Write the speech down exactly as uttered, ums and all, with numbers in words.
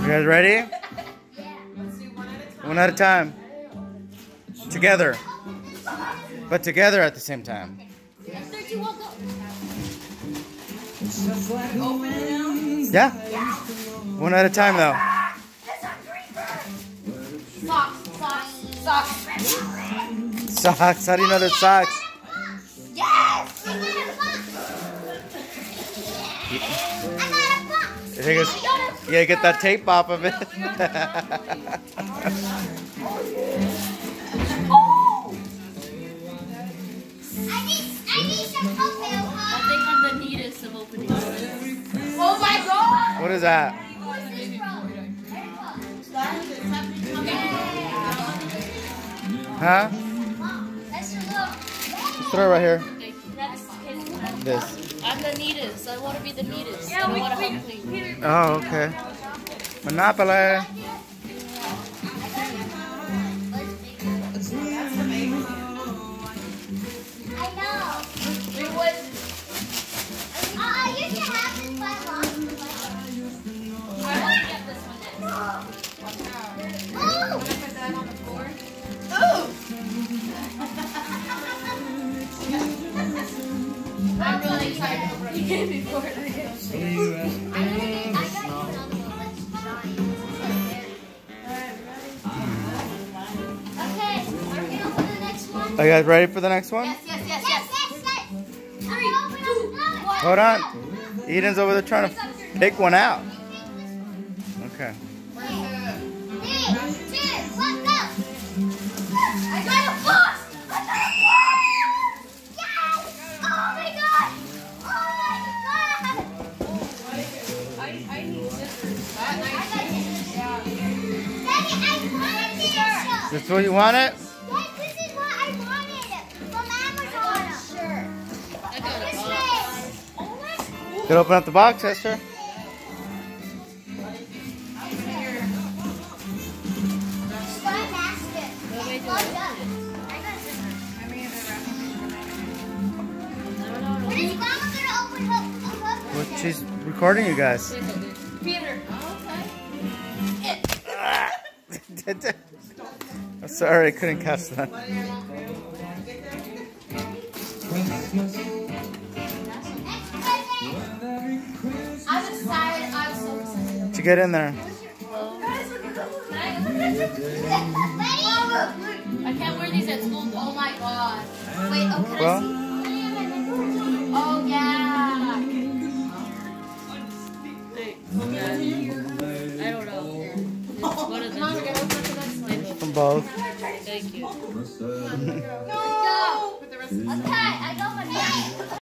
You guys ready? Yeah. Let's do one at a time. One at a time. Together. But together at the same time. three, two, one, go. Open it now? Yeah? One at a time though. Socks, socks, socks. Socks. How do you know there's socks? Yes! I got a box. You think it's, you gotta get that tape off of it. Oh! I need, I need some cocktail, huh? I think I'm the neatest of opening this. Oh my god! What is that? What's this from? Huh? Let's look. Just throw it right here. That's his. This. I'm the neatest. I want to be the neatest. Yeah, I we- want to we- help clean. Oh, okay. Monopoly. I know. We would. Uh, you can have this by mom. I want to get this one next. Ooh! Put that on the floor. Ooh! I'm really excited for it. Before it I got you another one. Let's try it. Okay, are we gonna open the next one? Are you guys ready for the next one? Yes, yes, yes, Yes, yes. yes, yes. Three, two, one. Hold on. Eden's over there trying to pick one out. Okay. Three, two, one, go. I got a box. I got a box. Yes! Oh my god! Oh my god! I, I need scissors. I got scissors. Daddy, I wanted this. Is this what you wanted? Yes, this is what I wanted from Amazon. Sure. I got a This box. way. Oh, that's cool. Could open up the box, Esther. My basket. It's plugged up. I got scissors. When is Mama gonna open her? her- Well, she's recording you guys. Peter. Oh, okay. I'm sorry, I couldn't catch that. Next present. I'm excited. I'm so excited. Did you get in there? I can't wear these at school. Oh my god. Wait, oh, can Well, I see? Oh yeah. I don't know. What is it? Come on, we're gonna open the next one. from both. Thank you. No! Okay, I got my bag.